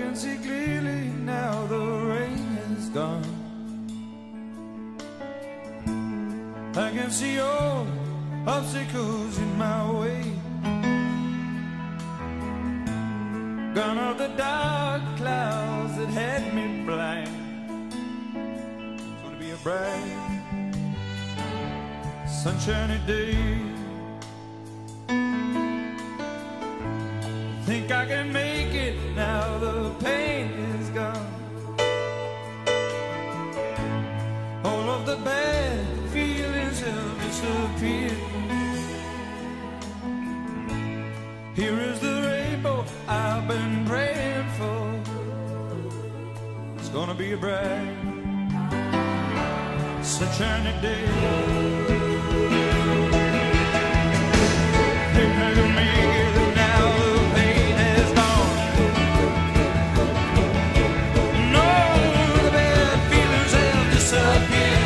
can see clearly now the rain is gone. I can see all obstacles in my way. Gone are the dark clouds that had me blind. It's gonna be a bright, sunshiny day. Think I can make it now the pain is gone. All of the bad feelings have disappeared. Here is the rainbow I've been praying for. It's gonna be a bright, sunshiny day. Think I can make it now the pain is gone. No, the bad feelings have disappeared.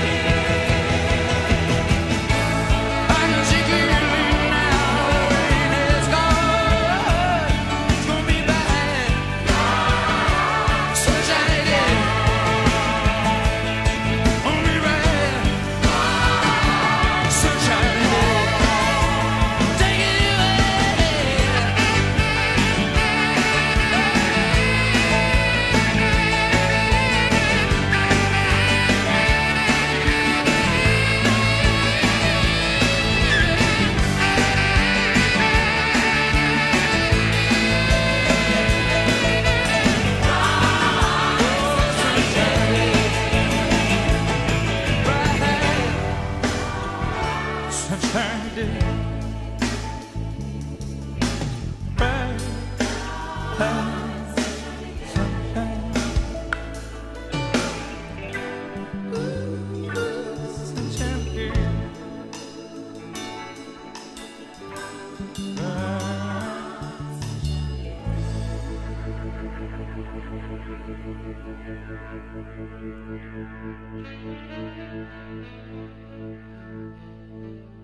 I can see clearly now the rain is gone. It's gonna be bad, sunshiny day. Only red, sunshiny day. Take it sunshiny day. Bright, sunshine. Sunshiny day. Bright.